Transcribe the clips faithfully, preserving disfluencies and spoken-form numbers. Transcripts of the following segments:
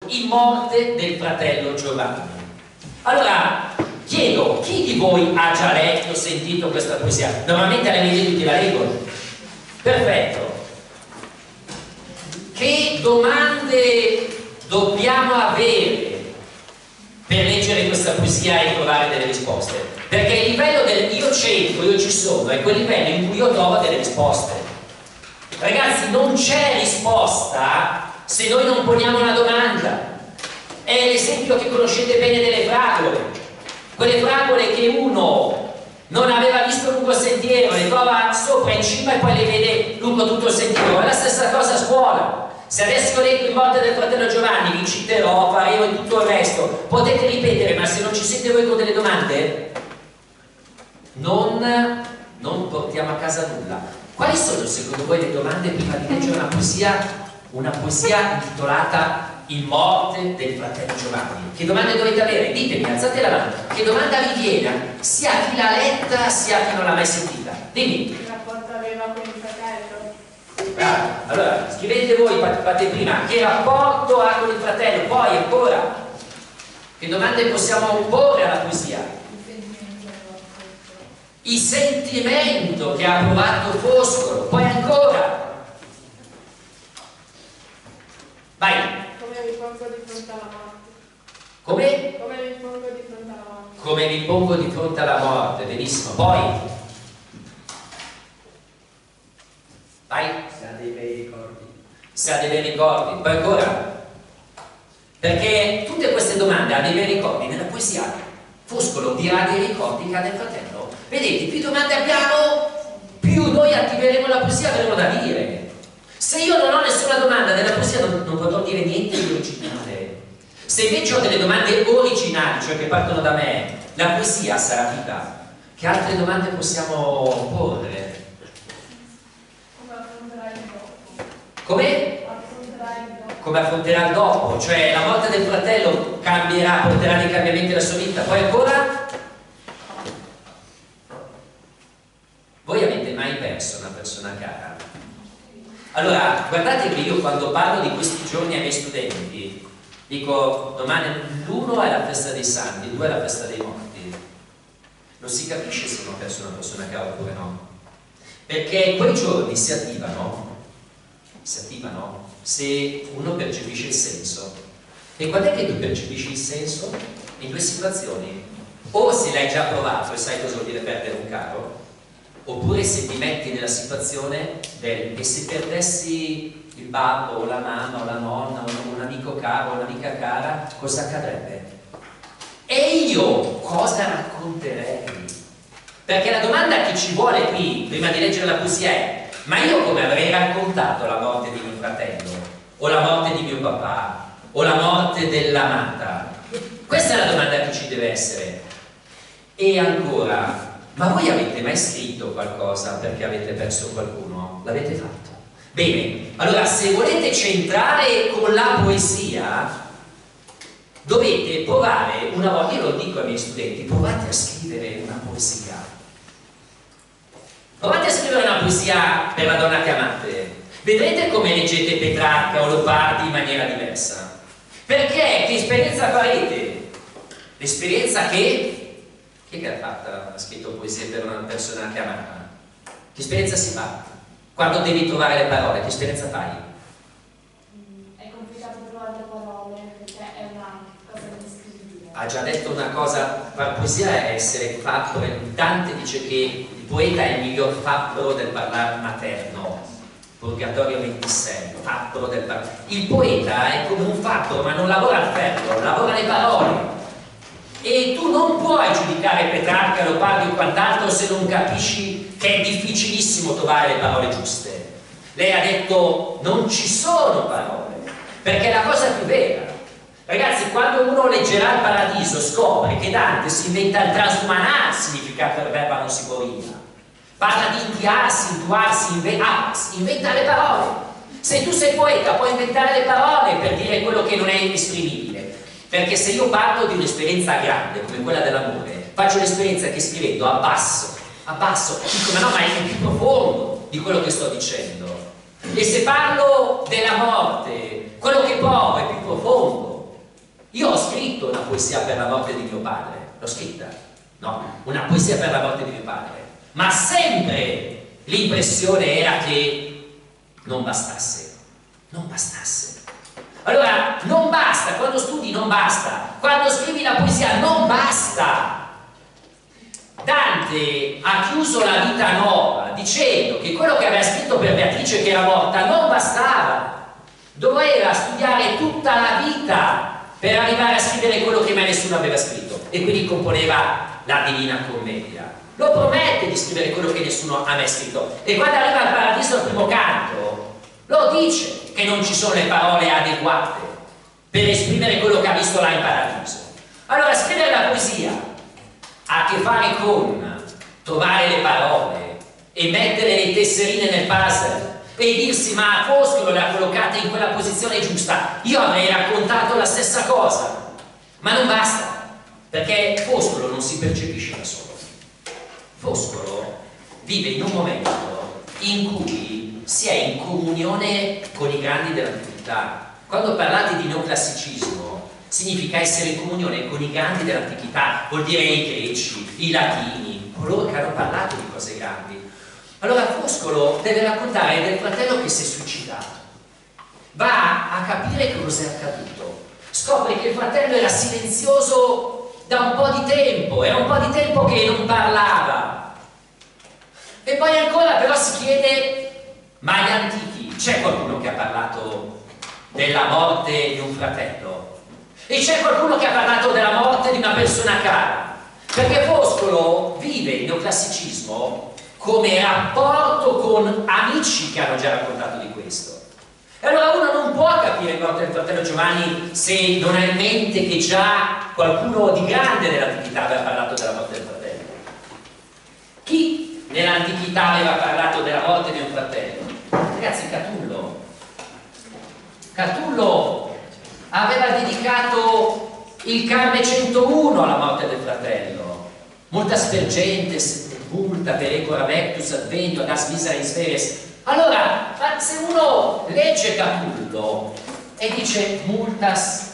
in morte del fratello Giovanni. Allora, chiedo, chi di voi ha già letto, sentito questa poesia? Normalmente alle medie tutti la leggono. Perfetto. Che domande dobbiamo avere per leggere questa poesia e trovare delle risposte? Perché il livello del io c'entro, io ci sono, è quel livello in cui io trovo delle risposte. Ragazzi, non c'è risposta se noi non poniamo una domanda. È l'esempio che conoscete bene delle fragole, quelle fragole che uno non aveva visto lungo il sentiero, le trova sopra in cima e poi le vede lungo tutto il sentiero. È la stessa cosa a scuola. Se adesso leggo in morte del fratello Giovanni, vi citerò, faremo e tutto il resto, potete ripetere, ma se non ci siete voi con delle domande, non, non portiamo a casa nulla. Quali sono secondo voi le domande prima di leggere una poesia, una poesia intitolata In morte del fratello Giovanni? Che domande dovete avere? Ditemi, alzate la mano. Che domanda vi viene? Sia chi l'ha letta, sia chi non l'ha mai sentita. Dimmi. Che rapporto aveva con il fratello? Bravo. Allora, scrivete voi, fate prima, che rapporto ha con il fratello, poi ancora, che domande possiamo porre alla poesia? Il sentimento che ha provato Foscolo, poi ancora. Vai. Come mi pongo di fronte alla morte? Come? Come mi pongo di fronte alla morte? Come mi pongo di fronte alla morte, benissimo. Poi. Vai. Se ha dei bei ricordi. Se ha dei bei ricordi. Poi ancora. Perché tutte queste domande ha dei bei ricordi. Nella poesia Foscolo dirà dei ricordi che ha del fratello. Vedete, più domande abbiamo, più noi attiveremo la poesia, avremo da dire. Se io non ho nessuna domanda della poesia non, non potrò dire niente di originale. Se invece ho delle domande originali, cioè che partono da me, la poesia sarà viva. Che altre domande possiamo porre? Come affronterai il dopo? Come? Affronterai il dopo. Come affronterà il dopo, cioè la morte del fratello cambierà, porterà dei cambiamenti alla sua vita. Poi ancora? Voi avete mai perso una persona cara? Allora, guardate che io quando parlo di questi giorni ai miei studenti dico domani l'uno è la festa dei santi, due è la festa dei morti. Non si capisce se uno ha perso una persona cara oppure no, perché quei giorni si attivano si attivano se uno percepisce il senso. E quando è che tu percepisci il senso? In due situazioni: o se l'hai già provato e sai cosa vuol dire perdere un caro, oppure se ti metti nella situazione del e se perdessi il babbo o la mamma o la nonna o un amico caro o un'amica cara, cosa accadrebbe? E io cosa racconterei? Perché la domanda che ci vuole qui, prima di leggere la poesia, è: ma io come avrei raccontato la morte di mio fratello, o la morte di mio papà, o la morte dell'amata? Questa è la domanda che ci deve essere. E ancora, ma voi avete mai scritto qualcosa perché avete perso qualcuno? L'avete fatto? Bene, allora se volete centrare con la poesia dovete provare una volta, io lo dico ai miei studenti, provate a scrivere una poesia. Provate a scrivere una poesia per la donna che amate. Vedrete come leggete Petrarca o Leopardi in maniera diversa. Perché? Che esperienza farete? L'esperienza che... Chi è che ha fatto, ha scritto poesie per una persona che amava? Che esperienza si fa? Quando devi trovare le parole, che esperienza fai? È complicato trovare le parole perché è una cosa indescrivibile. Ha già detto una cosa, la poesia è essere fabbro, Dante dice che il poeta è il miglior fabbro del parlare materno, Purgatorio ventisei, fabbro del parlare. Il poeta è come un fabbro, ma non lavora al ferro, lavora le parole. E tu non puoi giudicare Petrarca, Leopardi o quant'altro se non capisci che è difficilissimo trovare le parole giuste. Lei ha detto non ci sono parole, perché è la cosa più vera. Ragazzi, quando uno leggerà il Paradiso scopre che Dante si inventa il transumanare, significa per verba non si poria. Parla di intiarsi, intuarsi, inve ah, inventa le parole. Se tu sei poeta puoi inventare le parole per dire quello che non è inesprimibile. Perché se io parlo di un'esperienza grande come quella dell'amore, faccio l'esperienza che scrivendo abbasso, abbasso, dico ma no, ma è più profondo di quello che sto dicendo. E se parlo della morte, quello che provo è più profondo. Io ho scritto una poesia per la morte di mio padre, l'ho scritta, no? Una poesia per la morte di mio padre, ma sempre l'impressione era che non bastasse, non bastasse. Allora, non basta, quando studi non basta, quando scrivi la poesia non basta. Dante ha chiuso la vita nuova dicendo che quello che aveva scritto per Beatrice che era morta non bastava, doveva studiare tutta la vita per arrivare a scrivere quello che mai nessuno aveva scritto, e quindi componeva la Divina Commedia. Lo promette di scrivere quello che nessuno ha mai scritto, e quando arriva al Paradiso al primo canto lo dice che non ci sono le parole adeguate per esprimere quello che ha visto là in Paradiso. Allora, scrivere la poesia ha a che fare con trovare le parole e mettere le tesserine nel puzzle e dirsi: ma Foscolo le ha collocate in quella posizione giusta, io avrei raccontato la stessa cosa. Ma non basta, perché Foscolo non si percepisce da solo. Foscolo vive in un momento in cui si è in comunione con i grandi dell'antichità. Quando parlate di neoclassicismo significa essere in comunione con i grandi dell'antichità, vuol dire i greci, i latini, coloro che hanno parlato di cose grandi. Allora Foscolo deve raccontare del fratello che si è suicidato, va a capire cosa è accaduto, scopre che il fratello era silenzioso da un po' di tempo, era un po' di tempo che non parlava, e poi ancora però si chiede: ma gli antichi, c'è qualcuno che ha parlato della morte di un fratello? E c'è qualcuno che ha parlato della morte di una persona cara? Perché Foscolo vive il neoclassicismo come rapporto con amici che hanno già raccontato di questo. E allora uno non può capire il morte del fratello Giovanni se non ha in mente che già qualcuno di grande nell'antichità aveva parlato della morte del fratello. Chi nell'antichità aveva parlato della morte di un fratello? Ragazzi, Catullo. Catullo aveva dedicato il Carme centouno alla morte del fratello. Multa spergentes, multa per ecora vectus advenio, das miseris veres. Allora, se uno legge Catullo e dice multas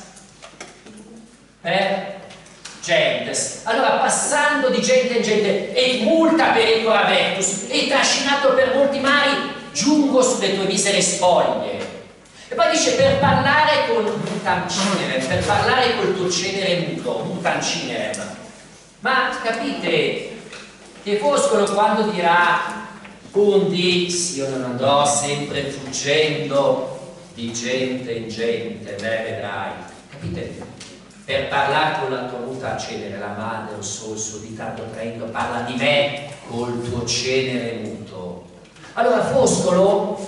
per gentes, allora passando di gente in gente, et multa per ecora vectus, e trascinato per molti mari, giungo sulle tue misere spoglie. E poi dice: per parlare con mutam cinerem, per parlare col tuo cenere muto, mutam cinerem. Ma capite che Foscolo, quando dirà undis, io non andrò sempre fuggendo di gente in gente, me vedrai, capite? Per parlare con la tua muta cenere, la madre o solso di tanto prendo, parla di me col tuo cenere muto. Allora Foscolo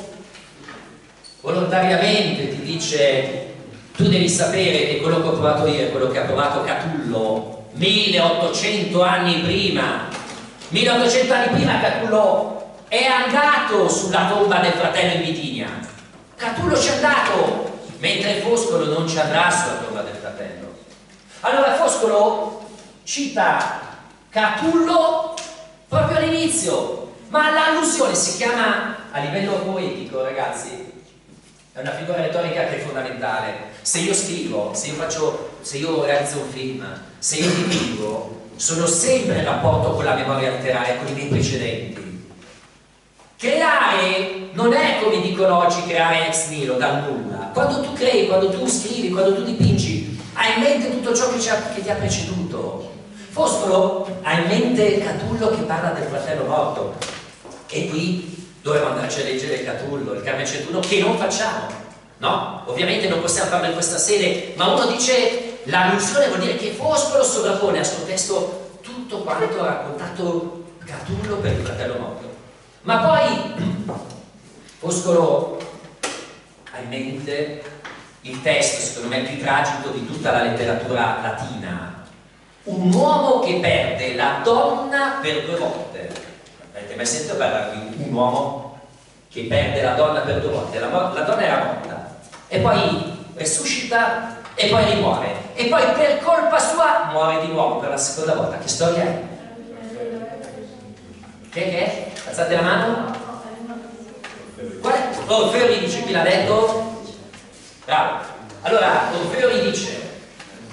volontariamente ti dice: tu devi sapere che quello che ho provato io è quello che ha provato Catullo milleottocento anni prima. milleottocento anni prima Catullo è andato sulla tomba del fratello in Bitinia. Catullo ci è andato, mentre Foscolo non ci andrà sulla tomba del fratello. Allora Foscolo cita Catullo proprio all'inizio, ma l'allusione si chiama, a livello poetico, ragazzi, è una figura retorica che è fondamentale. Se io scrivo, se io faccio, se io realizzo un film, se io dipingo, sono sempre in rapporto con la memoria letteraria, con i miei precedenti. Creare non è, come dicono oggi, creare ex nihilo, dal nulla. Quando tu crei, quando tu scrivi, quando tu dipingi, hai in mente tutto ciò che, che ti ha preceduto. Foscolo ha in mente Catullo che parla del fratello morto, e qui dovremmo andarci a leggere Catullo, il Carme centouno, che non facciamo, no? Ovviamente non possiamo farlo in questa sede, ma uno dice: l'allusione vuol dire che Foscolo sovrappone al suo testo tutto quanto ha raccontato Catullo per il fratello morto. Ma poi Foscolo ha in mente il testo, secondo me, più tragico di tutta la letteratura latina: un uomo che perde la donna per due volte. Avete mai sentito parlare di un uomo che perde la donna per due volte? La, la donna era morta, e poi resuscita, e poi rimuore, e poi per colpa sua muore di nuovo per la seconda volta. Che storia è? Che che è? Alzate la mano. Qual è? Orfeo gli dice, chi l'ha detto? Bravo. Allora Orfeo gli dice: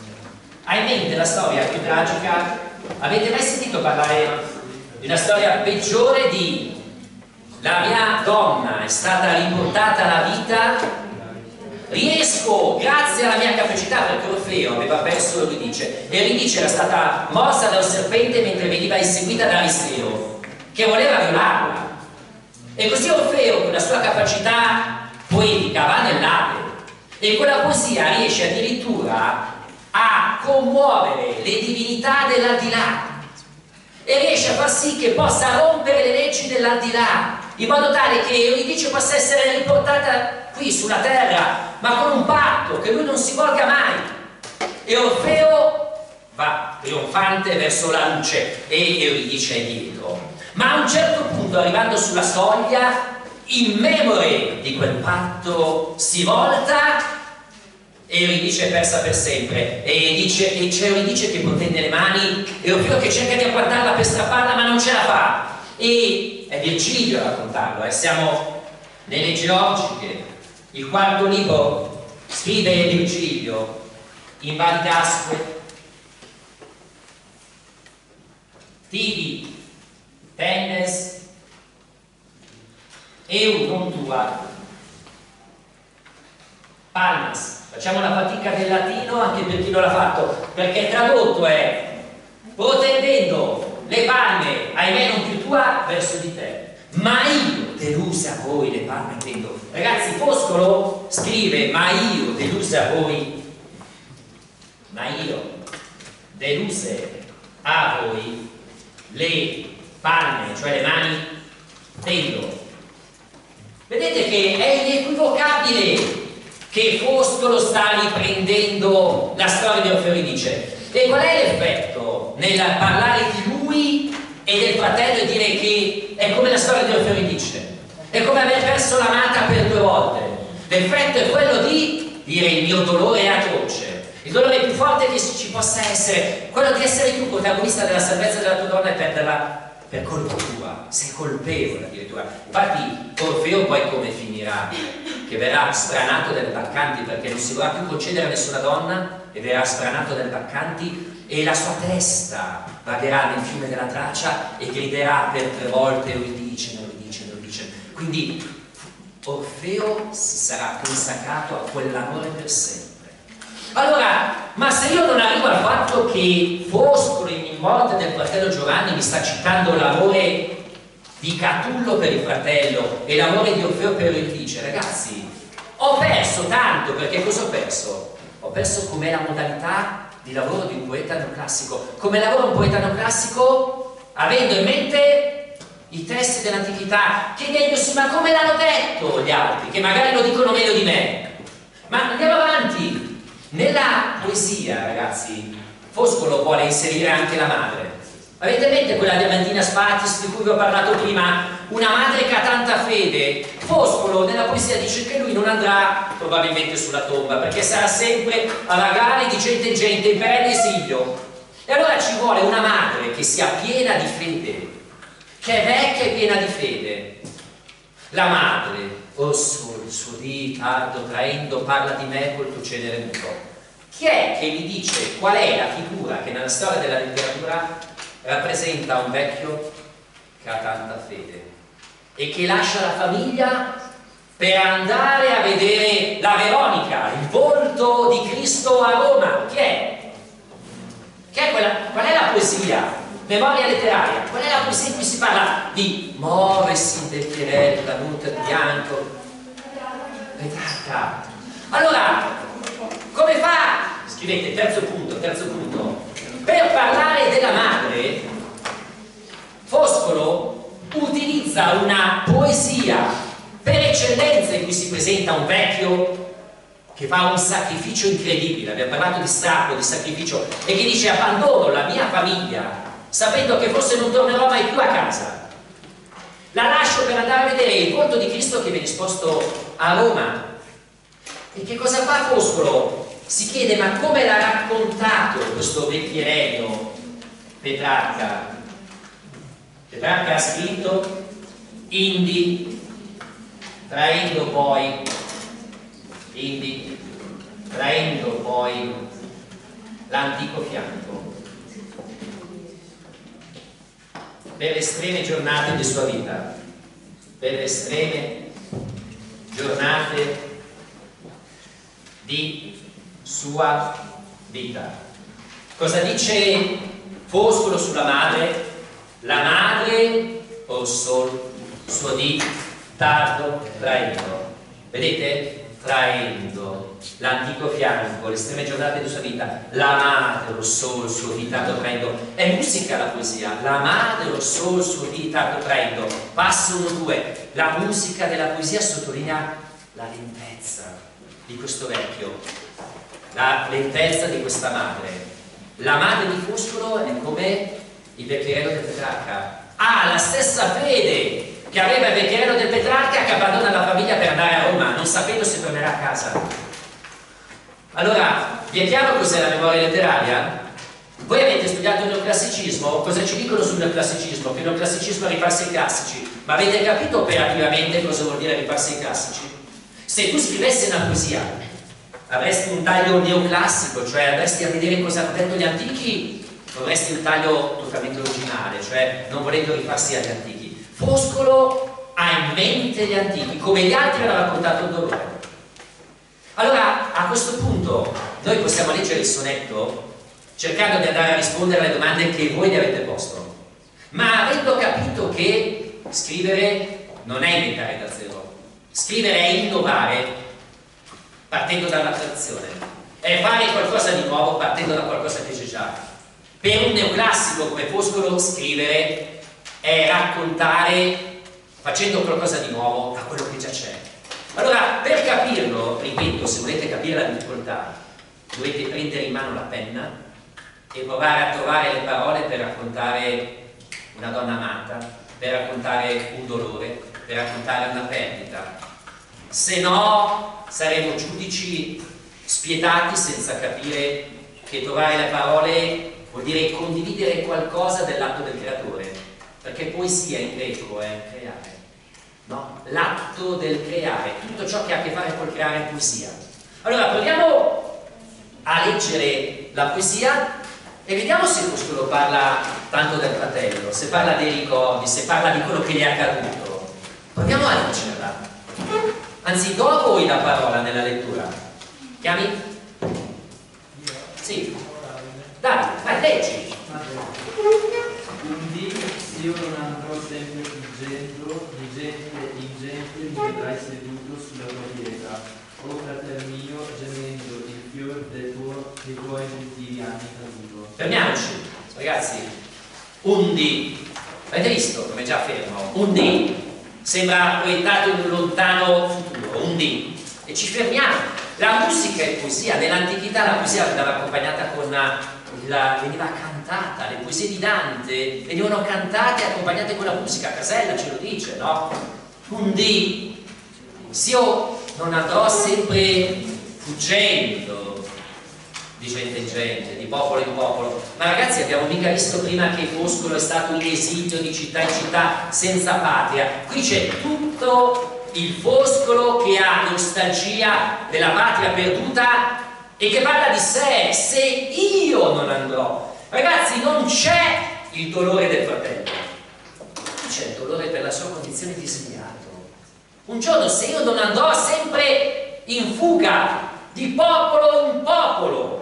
ovviamente la storia più tragica. Avete mai sentito parlare di una storia peggiore di la mia donna è stata riportata alla vita, riesco grazie alla mia capacità, perché Orfeo aveva perso l'Euridice e l'Euridice era stata morsa da un serpente mentre veniva inseguita da Aristeo che voleva violarla, e così Orfeo con la sua capacità poetica va nell'Ade e con la poesia riesce addirittura a commuovere le divinità dell'aldilà e riesce a far sì che possa rompere le leggi dell'aldilà, in modo tale che Euridice possa essere riportata qui sulla terra, ma con un patto che lui non si volga mai. E Orfeo va trionfante verso la luce e Euridice è dietro, ma a un certo punto, arrivando sulla soglia, in memoria di quel patto si volta e Euridice è persa per sempre, e dice, e c'è Euridice che protende le mani e Orfeo che cerca di agguantarla per strapparla ma non ce la fa, e è Virgilio a raccontarlo, eh. Siamo nelle Georgiche, il quarto libro, scrive Virgilio: in Val d'Asque tibi tennes eu non tua palmas. Facciamo la fatica del latino anche per chi non l'ha fatto, perché tradotto è protendendo le palme, ahimè non più tua, verso di te, ma io deluse a voi le palme tendo. Ragazzi, Foscolo scrive: ma io deluse a voi, ma io deluse a voi le palme, cioè le mani, tendo. Vedete che è inequivocabile che Foscolo sta riprendendo la storia di Orfeo e Euridice. E qual è l'effetto nel parlare di lui e del fratello e dire che è come la storia di Orfeo e Euridice? È come aver perso l'amata per due volte. L'effetto è quello di dire: il mio dolore è atroce, il dolore più forte che ci possa essere, quello di essere tu protagonista della salvezza della tua donna e perderla per colpa tua, sei colpevole addirittura. Infatti Orfeo poi come finirà? Che verrà sbranato dalle baccanti, perché non si vorrà più concedere a nessuna donna e verrà sbranato dalle baccanti, e la sua testa vagherà nel fiume della Tracia e griderà per tre volte: Euridice, Euridice, Euridice. Quindi Orfeo si sarà consacrato a quell'amore per sempre. Allora, ma se io non arrivo al fatto che Foscolo in morte del fratello Giovanni mi sta citando l'amore di Catullo per il fratello e l'amore di Orfeo per Euridice, ragazzi, ho perso tanto. Perché cosa ho perso? Ho perso com'è la modalità di lavoro di un poeta neoclassico. Come lavora un poeta neoclassico? Avendo in mente i testi dell'antichità, chiedendosi: ma come l'hanno detto gli altri, che magari lo dicono meglio di me? Ma andiamo avanti. Nella poesia, ragazzi, Foscolo vuole inserire anche la madre. Avete in mente quella di Amantina Sfatis di cui vi ho parlato prima? Una madre che ha tanta fede. Foscolo nella poesia dice che lui non andrà probabilmente sulla tomba, perché sarà sempre a vagare di gente in gente, in perenne esilio. E allora ci vuole una madre che sia piena di fede, che è vecchia e piena di fede. La madre, oh sol, suo dì tardo traendo, parla di me col tuo cenere muto. Chi è che mi dice qual è la figura che nella storia della letteratura rappresenta un vecchio che ha tanta fede e che lascia la famiglia per andare a vedere la Veronica, il volto di Cristo a Roma? Chi è? Che è quella, qual è la poesia? Memoria letteraria. Qual è la poesia in cui si parla di muoversi in vecchierella, nuda di bianco? Petrarca. Allora, come fa? Scrivete, terzo punto, terzo punto. Per parlare della madre, Foscolo utilizza una poesia per eccellenza in cui si presenta un vecchio che fa un sacrificio incredibile. Abbiamo parlato di strappo, di sacrificio, e che dice: abbandono la mia famiglia sapendo che forse non tornerò mai più a casa, la lascio per andare a vedere il volto di Cristo che viene esposto a Roma. E che cosa fa Foscolo? Si chiede: ma come l'ha raccontato questo vecchierello Petrarca? Petrarca ha scritto: indi traendo poi indi traendo poi l'antico fianco, per le estreme giornate di sua vita, per le estreme giornate di sua vita. Cosa dice Foscolo sulla madre? La madre o sol suo di tardo traendo. Vedete? Traendo l'antico fianco, le estreme giornate di sua vita, la madre o sol suo di tardo traendo. È musica la poesia. La madre o sol suo di tardo traendo. Passo uno due. La musica della poesia sottolinea la lentezza di questo vecchio, la lentezza di questa madre. La madre di Foscolo è come il vecchierello del Petrarca, ha la stessa fede che aveva il vecchierello del Petrarca, che abbandona la famiglia per andare a Roma non sapendo se tornerà a casa. Allora, vi è chiaro cos'è la memoria letteraria? Voi avete studiato il neoclassicismo? Cosa ci dicono sul neoclassicismo? Che il neoclassicismo è rifarsi ai classici. Ma avete capito operativamente cosa vuol dire rifarsi ai classici? Se tu scrivessi una poesia avresti un taglio neoclassico, cioè andresti a vedere cosa hanno detto gli antichi, avresti un taglio totalmente originale, cioè non volendo rifarsi agli antichi. Foscolo ha in mente gli antichi, come gli altri hanno raccontato il dolore. Allora, a questo punto, noi possiamo leggere il sonetto cercando di andare a rispondere alle domande che voi gli avete posto, ma avendo capito che scrivere non è inventare da zero, scrivere è innovare partendo dalla tradizione, è fare qualcosa di nuovo partendo da qualcosa che c'è già. Per un neoclassico come Foscolo scrivere è raccontare facendo qualcosa di nuovo a quello che già c'è. Allora, per capirlo, ripeto, se volete capire la difficoltà, dovete prendere in mano la penna e provare a trovare le parole per raccontare una donna amata, per raccontare un dolore, per raccontare una perdita. Se no saremo giudici spietati senza capire che trovare le parole vuol dire condividere qualcosa dell'atto del creatore, perché poesia in greco è creare, no? L'atto del creare, tutto ciò che ha a che fare col creare è poesia. Allora proviamo a leggere la poesia e vediamo se Foscolo parla tanto del fratello, se parla dei ricordi, se parla di quello che gli è accaduto. Proviamo a leggerla. Anzi, do a voi la parola nella lettura. Chiami? Sì. Dai, vai, leggi. Un dì, se io non andrò sempre fuggendo, di gente in gente mi vedrai seduto sulla tua pietra. O fratello mio, gemendo il fior dei, tuo, dei tuoi gentili anni caduto. Fermiamoci, ragazzi. Un dì. Avete visto come già fermo? Un dì. Sembra proiettato in un lontano futuro, un dì, e ci fermiamo. La musica è poesia. Nell'antichità la poesia andava accompagnata con la, la, veniva cantata, le poesie di Dante venivano cantate e accompagnate con la musica. Casella ce lo dice, no? Un dì, se io non andrò sempre fuggendo di gente in gente, di popolo in popolo. Ma ragazzi, abbiamo mica visto prima che Foscolo è stato in esilio di città in città senza patria. Qui c'è tutto il Foscolo che ha nostalgia della patria perduta e che parla di sé. Se io non andrò, ragazzi, non c'è il dolore del fratello, c'è il dolore per la sua condizione di esiliato. Un giorno, se io non andrò sempre in fuga di popolo in popolo,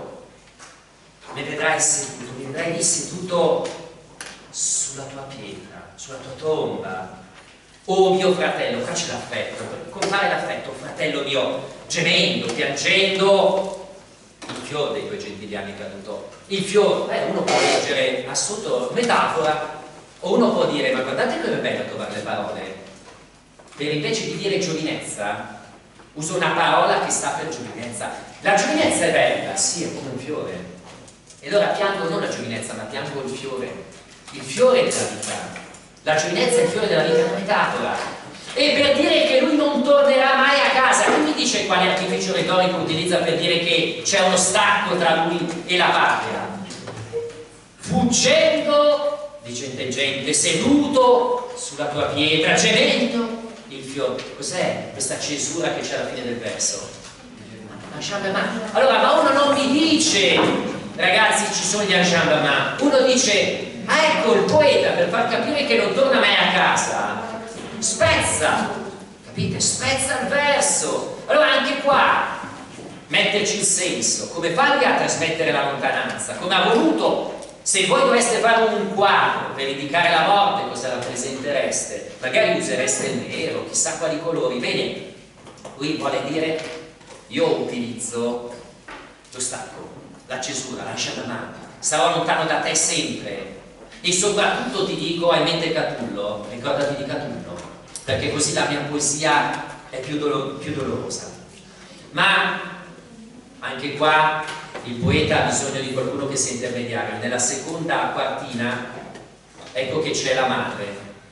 mi vedrai seduto, mi vedrai lì seduto sulla tua pietra, sulla tua tomba. Oh mio fratello, qua c'è l'affetto, compare l'affetto, fratello mio, gemendo, piangendo, il fiore dei tuoi gentili anni caduto. Il fiore, eh, uno può leggere a sotto metafora, o uno può dire, ma guardate come è bello trovare le parole. Per invece di dire giovinezza, uso una parola che sta per giovinezza. La giovinezza è bella, sì, è come un fiore. E allora piango non la giovinezza, ma piango il fiore, il fiore della vita. La giovinezza è il fiore della vita, è una metafora. E per dire che lui non tornerà mai a casa, lui mi dice quale artificio retorico utilizza per dire che c'è uno stacco tra lui e la patria. Fuggendo di gente in gente, seduto sulla tua pietra, gemendo il fiore. Cos'è questa cesura che c'è alla fine del verso? Allora, ma uno non mi dice ragazzi, ci sono gli enjambements. Uno dice, ah ecco il poeta, per far capire che non torna mai a casa, spezza, capite? Spezza il verso. Allora anche qua metterci il senso, come fa lui a trasmettere la lontananza, come ha voluto. Se voi doveste fare un quadro per indicare la morte, cosa rappresentereste? Magari usereste il nero, chissà quali colori. Bene, lui vuole dire, io utilizzo lo stacco, la cesura, lascia la mano, sarò lontano da te sempre. E soprattutto ti dico, hai in mente Catullo, ricordati di Catullo, perché così la mia poesia è più, dolo più dolorosa. Ma anche qua il poeta ha bisogno di qualcuno che sia intermediario. Nella seconda quartina ecco che c'è la madre.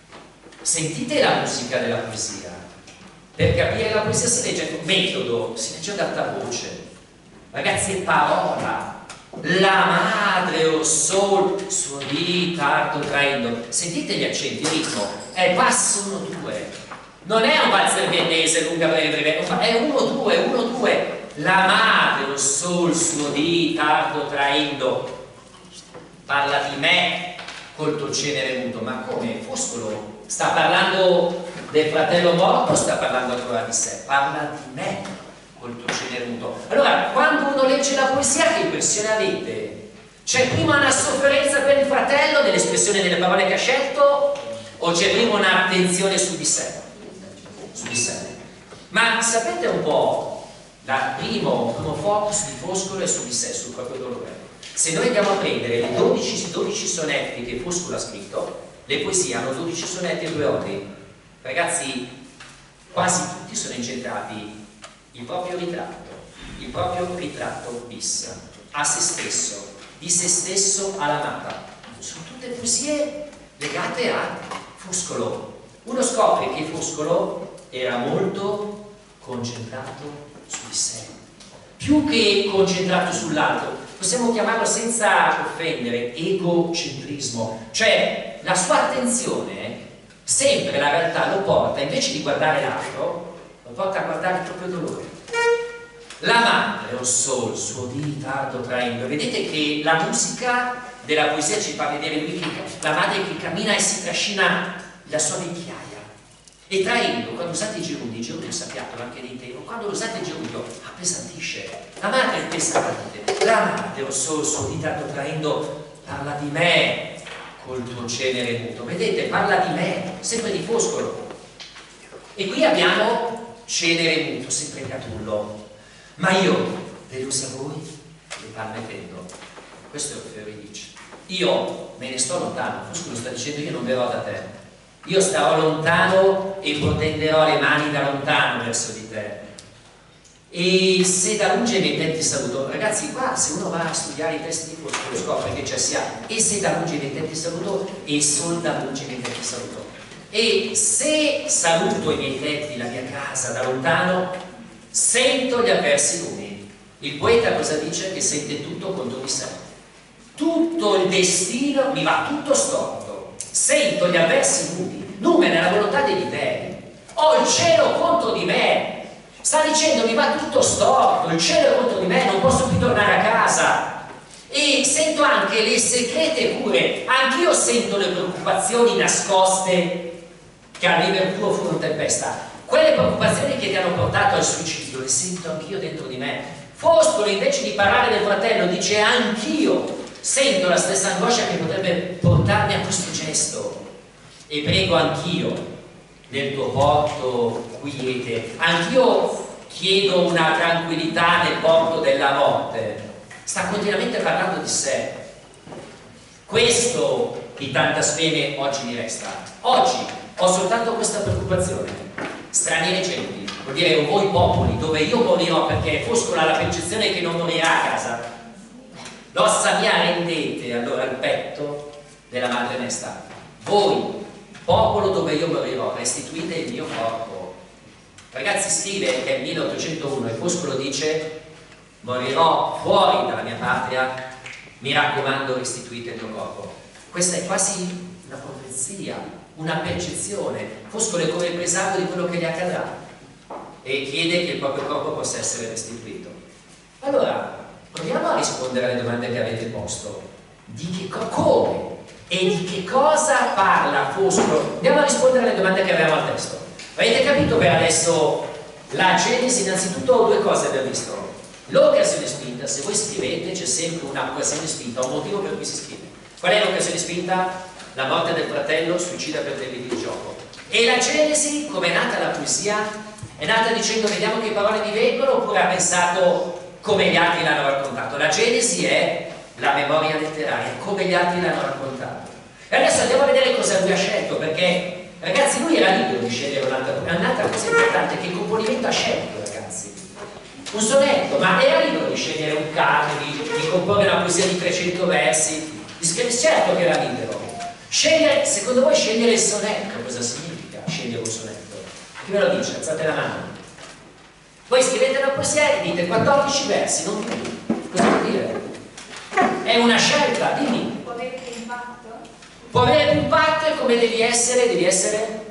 Sentite la musica della poesia. Per capire la poesia si legge con metodo, si legge ad alta voce. Ragazzi, è parola. La madre, o sol, suo di, tardo, traendo. Sentite gli accenti, il ritmo. È qua sono due. Non è un valzer viennese, lunga, breve, breve. È uno, due, uno, due. La madre, o sol, suo di, tardo, traendo. Parla di me col tuo cenere muto. Ma come? Foscolo sta parlando del fratello morto o sta parlando ancora di sé? Parla di me col tuo cenere muto. Allora, quando uno legge la poesia, che impressione avete? C'è prima una sofferenza per il fratello nell'espressione delle parole che ha scelto, o c'è prima un'attenzione su di sé? Su di sé. Ma sapete un po', il primo, primo focus di Foscolo è su di sé, sul proprio dolore. Se noi andiamo a prendere le dodici, dodici sonetti che Foscolo ha scritto, le poesie hanno dodici sonetti e due odi. Ragazzi, quasi tutti sono incentrati il proprio ritratto, il proprio ritratto bis, a se stesso, di se stesso all'amata. Sono tutte poesie legate a Foscolo. Uno scopre che Foscolo era molto concentrato su di sé, più che concentrato sull'altro. Possiamo chiamarlo, senza offendere, egocentrismo. Cioè la sua attenzione sempre, la realtà, lo porta, invece di guardare l'altro, lo porta a guardare il proprio dolore. La madre, o sol, suo di, tardo, traendo. Vedete che la musica della poesia ci fa vedere lui che, la madre che cammina e si trascina la sua vecchiaia. E traendo, quando usate i gerundio, il gerundio sappiatelo anche dei tempo, quando usate il gerundio appesantisce. La madre è pesante. La madre, o sol, suo di, tardo, traendo, parla di me col tuo cenere muto. Vedete, parla di me, sempre di Foscolo. E qui abbiamo cenere muto, sempre in Catullo. Ma io, delusa voi, le palme tendo. Questo è il Fiorilice. Io me ne sto lontano. Foscolo sta dicendo, io non verrò da te. Io starò lontano e protenderò le mani da lontano verso di te. E se da lunge i miei intenti saluto, ragazzi, qua se uno va a studiare i testi di Foscolo scopre che c'è sia e se da lunge i miei intenti saluto e sol da lunge i miei intenti saluto. E se saluto i miei intenti, la mia casa da lontano, sento gli avversi lumi. Il poeta cosa dice? Che sente tutto contro di sé. Tutto il destino mi va tutto storto. Sento gli avversi nudi, nume nella volontà degli dei. Ho il cielo contro di me. Sta dicendo mi va tutto storto, il cielo è contro di me, non posso più tornare a casa. E sento anche le segrete cure, anch'io sento le preoccupazioni nascoste che a viver tuo furono tempesta. Quelle preoccupazioni che ti hanno portato al suicidio, le sento anch'io dentro di me. Foscolo, invece di parlare del fratello, dice anch'io sento la stessa angoscia che potrebbe portarmi a questo gesto e prego anch'io nel tuo porto quiete, anch'io chiedo una tranquillità nel porto della morte. Sta continuamente parlando di sé. Questo di tanta speme oggi mi resta. Oggi ho soltanto questa preoccupazione. Stranieri genti, vuol dire voi popoli, dove io morirò, perché Foscolo ha la percezione che non morirà a casa. L'ossa mia rendete allora il petto della madre mesta. Voi, popolo dove io morirò, restituite il mio corpo. Ragazzi, scrive che è il milleottocentouno e Foscolo dice morirò fuori dalla mia patria, mi raccomando restituite il mio corpo. Questa è quasi una profezia, una percezione. Foscolo è come il presagio di quello che gli accadrà e chiede che il proprio corpo possa essere restituito. Allora, proviamo a rispondere alle domande che avete posto. Di che co come e di che cosa parla Foscolo? Andiamo a rispondere alle domande che avevamo al testo. Avete capito per adesso la Genesi? Innanzitutto ho due cose abbiamo visto. L'occasione spinta, se voi scrivete c'è sempre un'occasione spinta, un motivo per cui si scrive. Qual è l'occasione spinta? La morte del fratello, suicida per dei di gioco. E la Genesi, come è nata la poesia, è nata dicendo vediamo che parole mi vengono, oppure ha pensato come gli altri l'hanno raccontato. La Genesi è la memoria letteraria, come gli altri l'hanno raccontato. E adesso andiamo a vedere cosa lui ha scelto, perché ragazzi lui era libero di scegliere un'altra cosa. Un'altra cosa importante è che componimento ha scelto, ragazzi. Un sonetto, ma era libero di scegliere un canto, di, di comporre una poesia di trecento versi, di scrivere, certo che era libero. Scegliere, secondo voi scegliere il sonetto cosa significa scegliere un sonetto? Chi me lo dice? Alzate la mano. Voi scrivete una poesia e dite quattordici versi, non più. Cosa vuol dire? È una scelta, dimmi. Può avere più impatto? Può avere più impatto e come devi essere? Devi essere?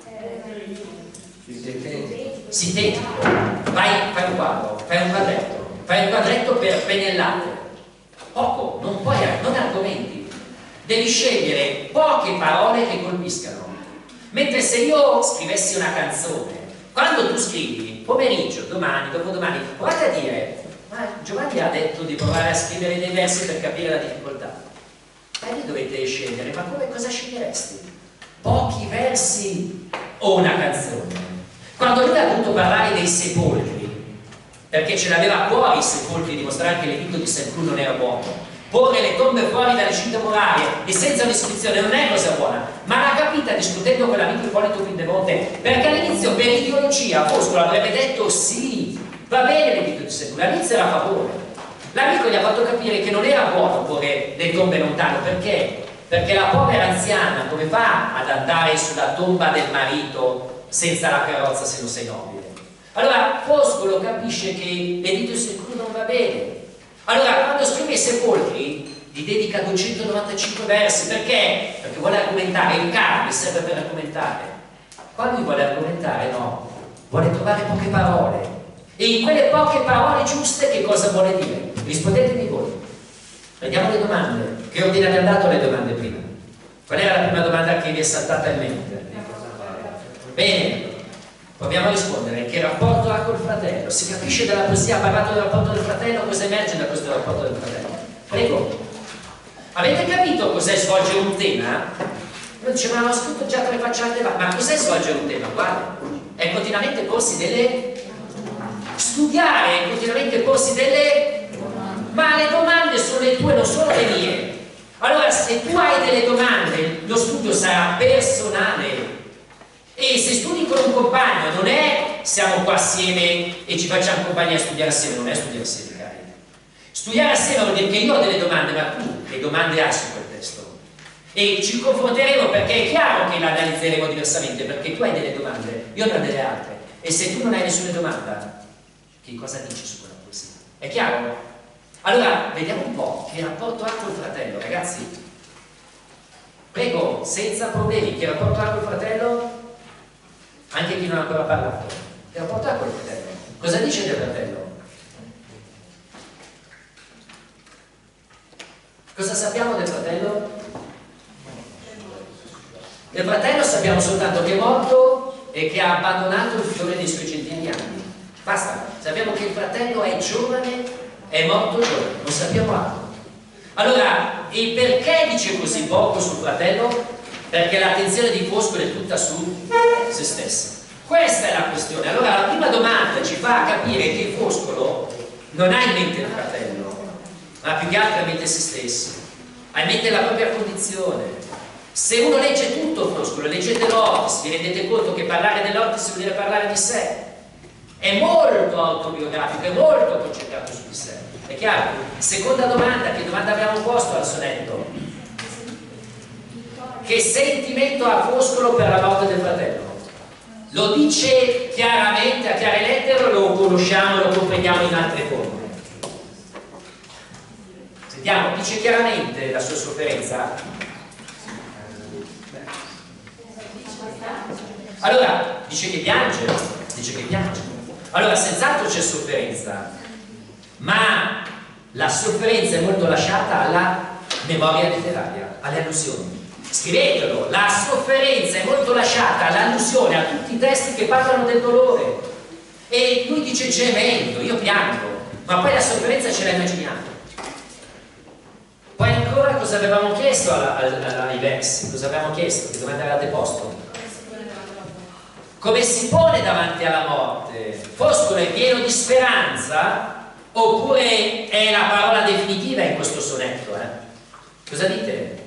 Sintetico. Vai, fai un quadro, fai un quadretto, fai un quadretto per pennellate. Poco, non puoi, non argomenti. Devi scegliere poche parole che colpiscano. Mentre se io scrivessi una canzone, quando tu scrivi, pomeriggio, domani, dopodomani, provate a dire, ma Giovanni ha detto di provare a scrivere dei versi per capire la difficoltà. E lì dovete scegliere, ma come cosa sceglieresti? Pochi versi o una canzone? Quando lui ha dovuto parlare dei sepolcri, perché ce l'aveva a cuore i sepolcri, dimostrare che l'editto di Saint Cloud non era buono, porre le tombe fuori dalle cinta murarie e senza un'iscrizione non è cosa buona, ma l'ha capita discutendo con l'amico Ippolito Pindemonte, perché all'inizio per ideologia Foscolo avrebbe detto sì, va bene l'editto di Saint Cloud, all'inizio era a favore. L'amico gli ha fatto capire che non era buono porre le tombe lontano, perché? Perché la povera anziana come fa ad andare sulla tomba del marito senza la carrozza se non sei nobile? Allora Foscolo capisce che l'editto di Saint Cloud non va bene. Allora quando scrive i sepolcri gli dedica duecentonovantacinque versi, perché? Perché vuole argomentare, il carne serve per argomentare. Qua lui vuole argomentare, no, vuole trovare poche parole, e in quelle poche parole giuste che cosa vuole dire? Rispondetemi voi. Vediamo le domande. Che ordine abbiamo dato le domande prima? Qual era la prima domanda che vi è saltata in mente? Bene, proviamo a rispondere. Che rapporto ha col fratello? Si capisce dalla poesia, ha parlato del rapporto del fratello, cosa emerge da questo rapporto del fratello? Prego. Avete capito cos'è svolgere un tema? Noi dicevamo, ho scritto già tre facciate, ma cos'è svolgere un tema? Guarda, è continuamente porsi delle... studiare, è continuamente porsi delle... ma le domande sono le tue, non sono le mie. Allora, se tu hai delle domande, lo studio sarà personale. E se studi con un compagno, non è siamo qua assieme e ci facciamo compagnia a studiare assieme, non è studiare assieme, cari. Studiare assieme vuol dire che io ho delle domande, ma tu che domande hai su quel testo? E ci confronteremo, perché è chiaro che la analizzeremo diversamente, perché tu hai delle domande, io ne ho delle altre. E se tu non hai nessuna domanda, che cosa dici su quella poesia? È chiaro? Allora, vediamo un po' che rapporto ha col fratello, ragazzi. Prego, senza problemi, che rapporto ha col fratello? Anche chi non ha ancora parlato. Che rapporto ha col fratello? Cosa dice del fratello? Cosa sappiamo del fratello? Del fratello sappiamo soltanto che è morto e che ha abbandonato il fiore dei suoi centini anni. Basta, sappiamo che il fratello è giovane, è morto giovane, non sappiamo altro. Allora, e perché dice così poco sul fratello? Perché l'attenzione di Foscolo è tutta su se stessa. Questa è la questione. Allora la prima domanda ci fa capire che Foscolo non ha in mente il fratello, ma più che altro ha in mente se stesso, ha in mente la propria condizione. Se uno legge tutto Foscolo, leggete l'Ortis, vi rendete conto che parlare dell'Ortis vuol dire parlare di sé. È molto autobiografico, è molto concentrato su di sé. È chiaro? Seconda domanda, che domanda abbiamo posto al sonetto? Che sentimento ha Foscolo per la morte del fratello? Lo dice chiaramente, a chiare lettere, o lo conosciamo e lo comprendiamo in altre forme? Sentiamo, dice chiaramente la sua sofferenza? Allora, dice che piange, dice che piange. Allora, senz'altro c'è sofferenza, ma la sofferenza è molto lasciata alla memoria letteraria, alle allusioni. Scrivetelo, la sofferenza è molto lasciata all'allusione a tutti i testi che parlano del dolore. E lui dice gemendo, io piango, ma poi la sofferenza ce la immaginiamo. Poi ancora cosa avevamo chiesto alla, alla, ai versi? Cosa avevamo chiesto? Che domanda avevate posto? Come si pone davanti alla morte? Foscolo è pieno di speranza oppure è la parola definitiva in questo sonetto? Eh? Cosa dite?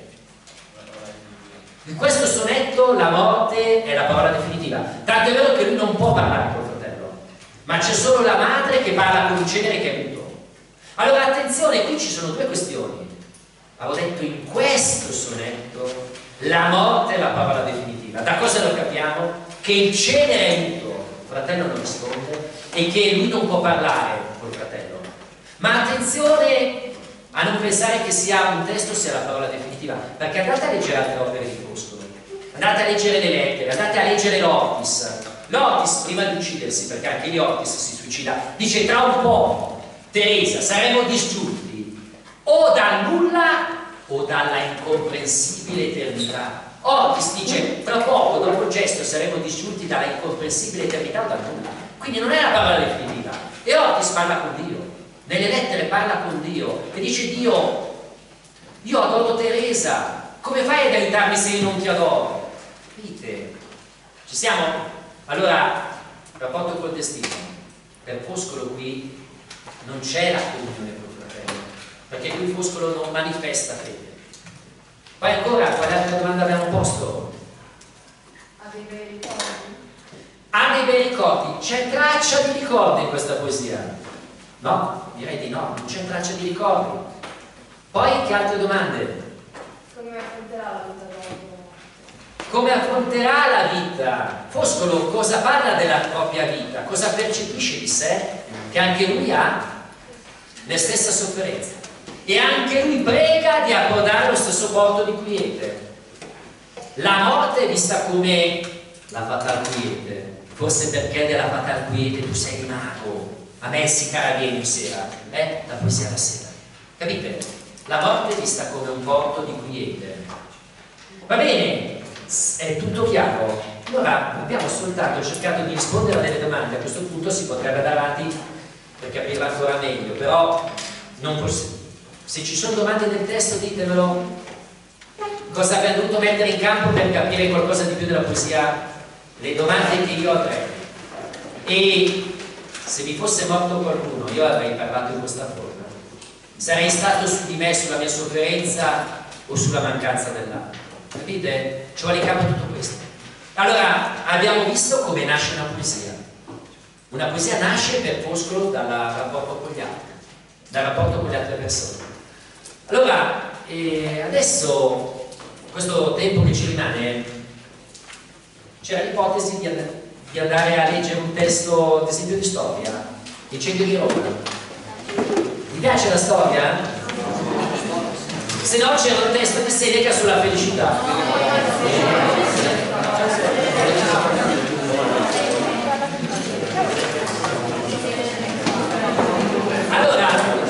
In questo sonetto la morte è la parola definitiva. Tanto è vero che lui non può parlare col fratello, ma c'è solo la madre che parla con il cenere che è muto. Allora attenzione, qui ci sono due questioni. Avevo detto in questo sonetto la morte è la parola definitiva. Da cosa lo capiamo? Che il cenere è muto, il fratello non risponde e che lui non può parlare col fratello. Ma attenzione a non pensare che sia un testo sia la parola definitiva, perché andate a leggere altre opere di Foscolo, andate a leggere le lettere, andate a leggere l'Otis. L'Otis prima di uccidersi, perché anche gli Otis si suicida, dice tra un po' Teresa saremo disgiunti o dal nulla o dalla incomprensibile eternità. Otis dice tra poco dopo il gesto saremo disgiunti dalla incomprensibile eternità o dal nulla, quindi non è la parola definitiva. E Otis parla con Dio, nelle lettere parla con Dio e dice: Dio, io adoro Teresa, come fai ad aiutarmi se io non ti adoro? Vedete, ci siamo? Allora, rapporto col destino. Per Foscolo qui non c'è la comunione col fratello, perché qui Foscolo non manifesta fede. Poi ancora, quale altra domanda abbiamo posto? Ha dei bei ricordi? Ha dei bei ricordi? C'è traccia di ricordi in questa poesia? No? Direi di no, non c'è traccia di ricordi. Poi che altre domande? Come affronterà la vita dopo? Come affronterà la vita? Foscolo cosa parla della propria vita? Cosa percepisce di sé? Che anche lui ha la stessa sofferenza. E anche lui prega di approdare lo stesso porto di quiete. La morte è vista come la fatal quiete, forse perché della fatal quiete tu sei rimasto. A me si carabinieri sera, eh? La poesia la sera. Capite? La morte è vista come un porto di quiete. Va bene, è tutto chiaro? Allora abbiamo soltanto cercato di rispondere a delle domande. A questo punto si potrebbe andare avanti per capirla ancora meglio, però non possiamo. Se ci sono domande del testo ditemelo. Cosa abbiamo dovuto mettere in campo per capire qualcosa di più della poesia? Le domande che io avrei. E se mi fosse morto qualcuno io avrei parlato in questa forma. Sarei stato su di me, sulla mia sofferenza o sulla mancanza dell'altro. Capite? Ci vuole in campo tutto questo. Allora abbiamo visto come nasce una poesia. Una poesia nasce per Foscolo dal rapporto con gli altri, dal rapporto con le altre persone. Allora, eh, adesso, questo tempo che ci rimane, c'era l'ipotesi di, and di andare a leggere un testo, ad esempio, di storia, Incendio di Roma. Vi piace la storia? Se no c'era un testo di Seneca sulla felicità. Allora,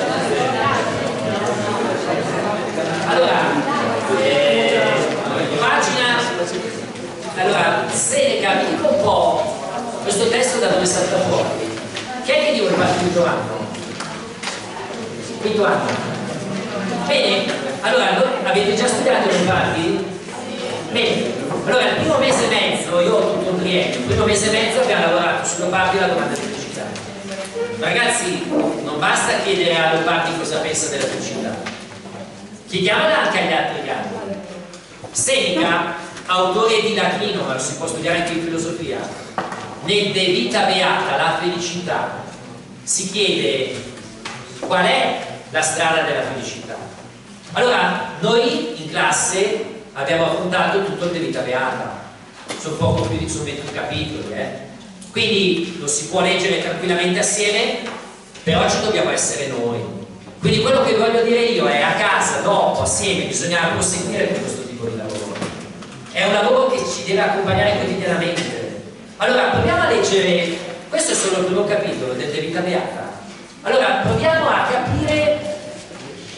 allora, eh, pagina, allora, Seneca, mi dica un po' questo testo da dove salta fuori. Chi è che dico il quinto anno? Quinto anno. Bene, allora, avete già studiato le parti? Bene, allora il primo mese e mezzo, io ho tutto un triennio, il primo mese e mezzo abbiamo lavorato sulle parti della domanda di felicità. Ragazzi, non basta chiedere a Leopardi cosa pensa della felicità, chiediamola anche agli altri grandi. Seneca, autore di latino, ma lo si può studiare anche in filosofia, nel De Vita Beata, la felicità, si chiede qual è la strada della felicità. Allora, noi in classe abbiamo affrontato tutto il De Vita Beata, sono poco più di sono venti capitoli, eh? Quindi lo si può leggere tranquillamente assieme, però ci dobbiamo essere noi. Quindi quello che voglio dire io è: a casa, dopo, assieme, bisogna proseguire con questo tipo di lavoro. È un lavoro che ci deve accompagnare quotidianamente. Allora, proviamo a leggere, questo è solo il primo capitolo del De Vita Beata. Allora, proviamo a capire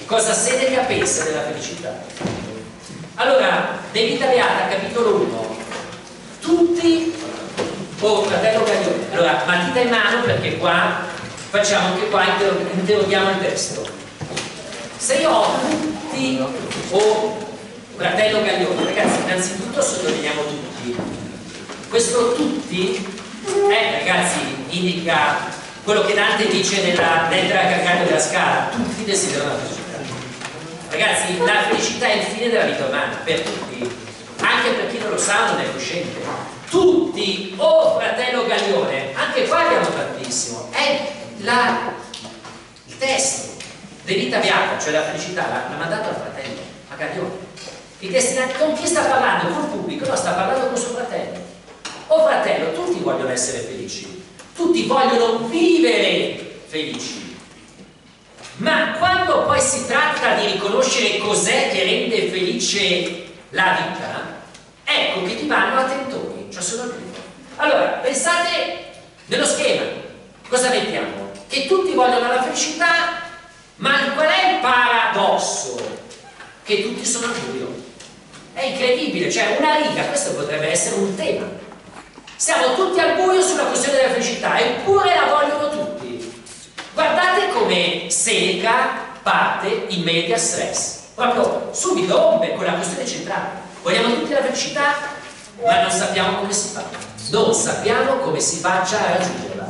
cosa Seneca pensa della felicità. Allora, De Vita Beata, capitolo uno, tutti, oh fratello Gaglione, allora matita in mano perché qua facciamo anche qua, interroghiamo il testo. Se io ho tutti, o fratello Gaglione, ragazzi, innanzitutto sottolineiamo tutti. Questo tutti, eh, ragazzi, indica quello che Dante dice nella lettera a Calcagno della Scala: tutti desiderano la felicità. Ragazzi, la felicità è il fine della vita umana, per tutti, anche per chi non lo sa, non è cosciente. Tutti, oh fratello Gaglione, anche qua abbiamo tantissimo, è la, il testo De Vita Beata, cioè la felicità, l'ha mandato al fratello, a Gaglione. I destinati, con chi sta parlando? Col pubblico? No, sta parlando con suo fratello. Oh fratello, tutti vogliono essere felici, tutti vogliono vivere felici. Ma quando poi si tratta di riconoscere cos'è che rende felice la vita, ecco che ti vanno a tentoni, cioè sono il Allora, pensate nello schema, cosa mettiamo? Che tutti vogliono la felicità, ma qual è il paradosso? Che tutti sono al buio. È incredibile, cioè una riga, questo potrebbe essere un tema. Siamo tutti al buio sulla questione della felicità, eppure la vogliono tutti. Guardate come Seneca parte in medias res, proprio subito rompe con la questione centrale. Vogliamo tutti la felicità, ma non sappiamo come si fa. Non sappiamo come si faccia a raggiungerla.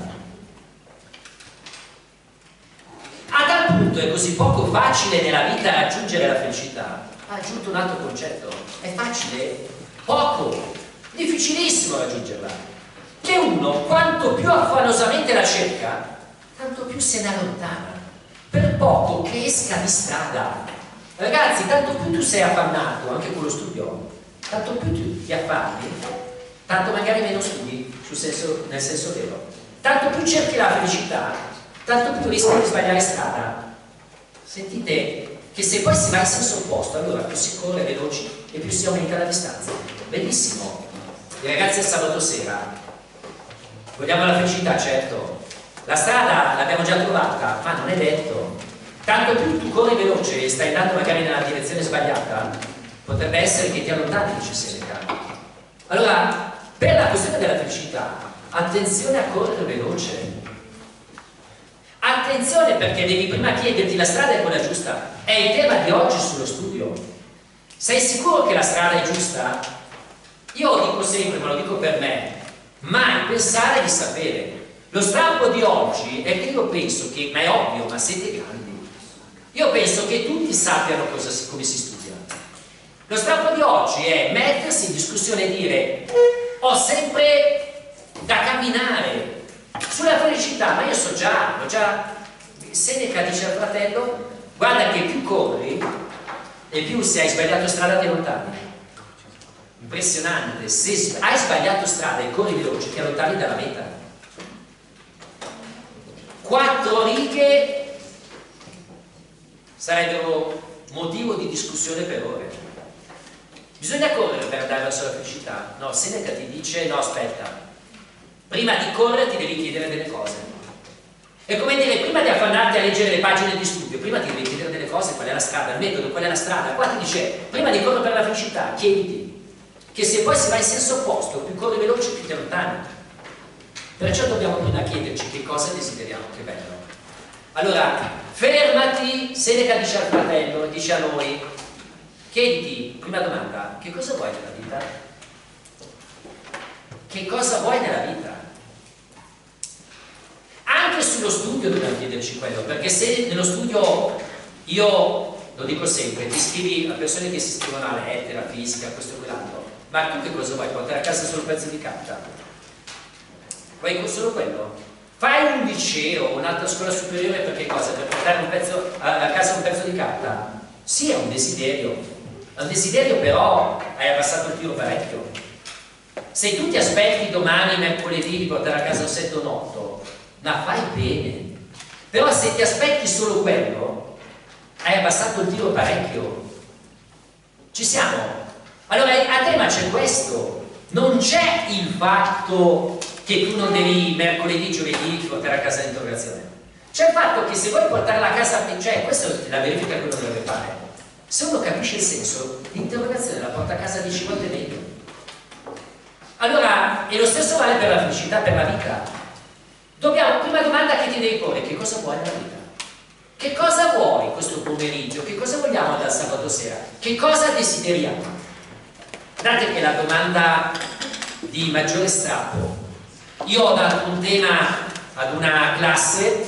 A tal punto è così poco facile nella vita raggiungere la felicità. Ha aggiunto un altro concetto: è facile? Poco, difficilissimo raggiungerla. Che uno, quanto più affannosamente la cerca, tanto più se ne allontana, per poco che esca di strada. Ragazzi, tanto più tu sei affannato, anche con lo studio, tanto più tu ti affanni, tanto magari meno studi, sul senso, nel senso vero. Tanto più cerchi la felicità, tanto più rischi di sbagliare strada. Sentite che se poi si va in senso opposto, allora più si corre veloci e più si aumenta la distanza. Bellissimo. I ragazzi, il sabato sera vogliamo la felicità, certo. La strada l'abbiamo già trovata, ma non è detto. Tanto più tu corri veloce e stai andando magari nella direzione sbagliata, potrebbe essere che ti allontani, dice Seneca. Allora, per la questione della felicità, attenzione a correre veloce. Attenzione, perché devi prima chiederti: la strada è quella giusta? È il tema di oggi sullo studio. Sei sicuro che la strada è giusta? Io dico sempre, ma lo dico per me, mai pensare di sapere. Lo strampo di oggi è che io penso che, ma è ovvio, ma siete grandi, io penso che tutti sappiano cosa si, come si studia. Lo strampo di oggi è mettersi in discussione e dire: ho sempre da camminare sulla felicità, ma io so già, ho già. Seneca dice al fratello: guarda che più corri e più, se hai sbagliato strada, ti allontani. Impressionante. Se hai sbagliato strada e corri veloce, ti allontani dalla meta. Quattro righe sarebbero motivo di discussione per ore. Bisogna correre per andare verso la felicità? No, Seneca ti dice: no, aspetta, prima di correre ti devi chiedere delle cose. È come dire, prima di affannarti a leggere le pagine di studio, prima ti devi chiedere delle cose: qual è la strada, il metodo, qual è la strada. Qua ti dice: prima di correre per la felicità, chiediti che se poi si va in senso opposto, più corri veloce, più ti allontani. Perciò dobbiamo prima chiederci che cosa desideriamo. Che bello. Allora, fermati. Seneca dice al fratello, dice a noi: chiediti, prima domanda, che cosa vuoi nella vita? Che cosa vuoi nella vita? Anche sullo studio dobbiamo chiederci quello, perché se nello studio, io lo dico sempre, ti iscrivi a persone che si iscrivono a lettera, fisica, questo e quell'altro, ma tu che cosa vuoi? Portare a casa solo pezzi di carta? Vuoi solo quello? Fai un liceo o un'altra scuola superiore per che cosa? Per portare un pezzo, a, a casa un pezzo di carta? Sì, è un desiderio. È un desiderio, però hai abbassato il tiro parecchio. Se tu ti aspetti domani, mercoledì, di portare a casa un sette o un otto, ma fai bene. Però se ti aspetti solo quello, hai abbassato il tiro parecchio. Ci siamo? Allora, a tema c'è questo. Non c'è il fatto che tu non devi mercoledì, giovedì portare a casa l'interrogazione. C'è il fatto che se vuoi portarla a casa, cioè questa è la verifica che uno deve fare. Se uno capisce il senso, l'interrogazione la porta a casa dieci volte meglio. Allora, e lo stesso vale per la felicità, per la vita. Dobbiamo, prima domanda che ti devi porre, che cosa vuoi nella vita? Che cosa vuoi questo pomeriggio? Che cosa vogliamo dal sabato sera? Che cosa desideriamo? Guardate che la domanda di maggiore strappo. Io ho dato un tema ad una classe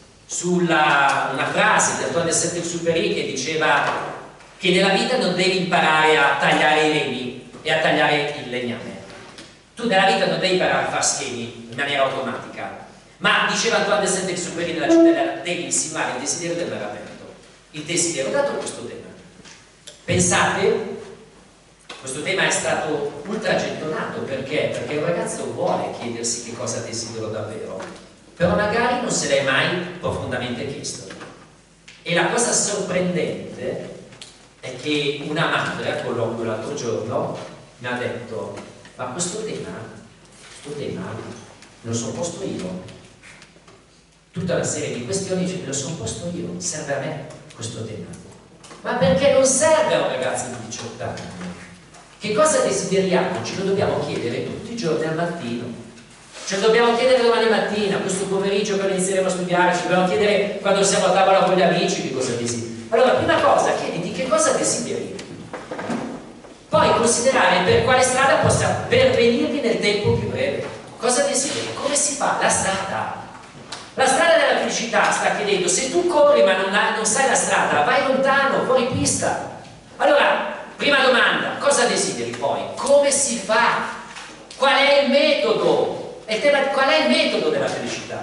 sulla una frase di Antoine de Saint-Exupéry che diceva che nella vita non devi imparare a tagliare i remi e a tagliare il legname. Tu nella vita non devi imparare a fare schemi in maniera automatica, ma diceva Antoine de Saint-Exupéry nella cittadella, devi insinuare il desiderio del mare aperto. Il desiderio, ho dato questo tema. Pensate, questo tema è stato ultra gettonato perché? Perché un ragazzo vuole chiedersi che cosa desidero davvero, però magari non se l'è mai profondamente chiesto. E la cosa sorprendente è che una madre a colloquio l'altro giorno mi ha detto: ma questo tema, questo tema me lo sono posto io. Tutta una serie di questioni me lo sono posto io, serve a me questo tema. Ma perché non serve a un ragazzo di diciotto anni? Che cosa desideriamo? Ce lo dobbiamo chiedere tutti i giorni al mattino. Ce lo dobbiamo chiedere domani mattina, questo pomeriggio quando inizieremo a studiare, ci dobbiamo chiedere quando siamo a tavola con gli amici che cosa desideri. Allora, prima cosa, chiediti che cosa desideri. Poi considerare per quale strada possa pervenirvi nel tempo più breve. Cosa desideri? Come si fa? La strada. La strada della felicità sta chiedendo, se tu corri ma non, non sai la strada, vai lontano, fuori pista. Allora, prima domanda, cosa desideri? Poi, come si fa? Qual è il metodo? Il tema, qual è il metodo della felicità?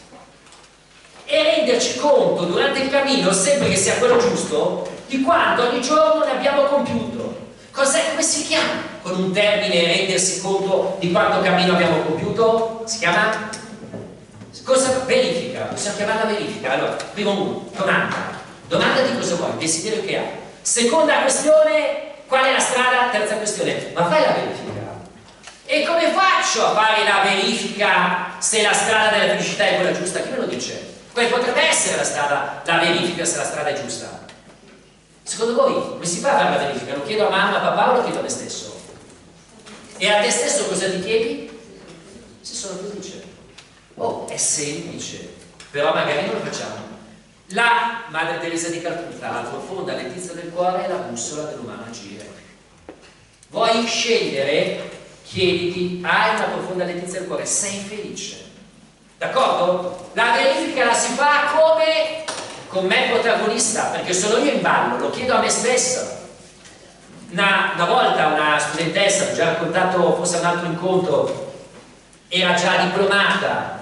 E renderci conto durante il cammino, sempre che sia quello giusto, di quanto ogni giorno ne abbiamo compiuto. Cos'è? Come si chiama? Con un termine rendersi conto di quanto cammino abbiamo compiuto? Si chiama? Cosa? Verifica, possiamo chiamarla verifica. Allora, primo uno, domanda. Domanda di cosa vuoi, il desiderio che hai. Seconda questione, qual è la strada? Terza questione, ma fai la verifica. E come faccio a fare la verifica se la strada della felicità è quella giusta? Chi me lo dice? Quale potrebbe essere la strada, la verifica se la strada è giusta? Secondo voi, come si fa a fare la verifica? Lo chiedo a mamma, a papà o lo chiedo a me stesso? E a te stesso cosa ti chiedi? Se sono felice. Oh, è semplice, però magari non lo facciamo. La Madre Teresa di Calcutta, la profonda letizia del cuore è la bussola dell'umano agire. Vuoi scegliere? Chiediti, hai una profonda letizia del cuore, sei felice. D'accordo? La verifica la si fa come? Con me protagonista, perché sono io in ballo, lo chiedo a me stesso. Una, una volta una studentessa, ho già raccontato forse a un altro incontro, era già diplomata,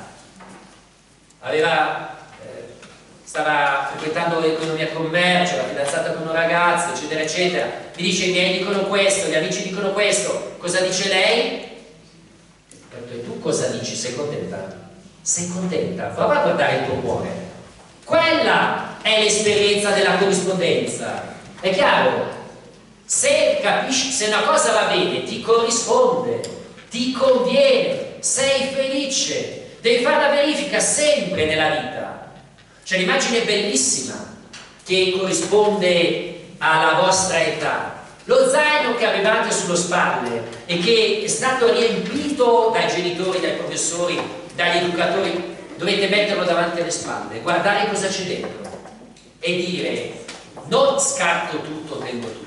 aveva, eh, stava frequentando l'economia e commercio, era fidanzata con un ragazzo, eccetera, eccetera. Mi dice: i miei dicono questo, gli amici dicono questo, cosa dice lei? Ho detto: e tu cosa dici? Sei contenta? Sei contenta? Prova a guardare il tuo cuore. Quella è l'esperienza della corrispondenza. È chiaro? Se capisci, se una cosa va bene, ti corrisponde, ti conviene, sei felice, devi fare la verifica sempre nella vita. C'è un'immagine bellissima che corrisponde alla vostra età. Lo zaino che avevate sullo spalle e che è stato riempito dai genitori, dai professori, dagli educatori, dovete metterlo davanti alle spalle, guardare cosa c'è dentro e dire: non scarto tutto, tengo tutto,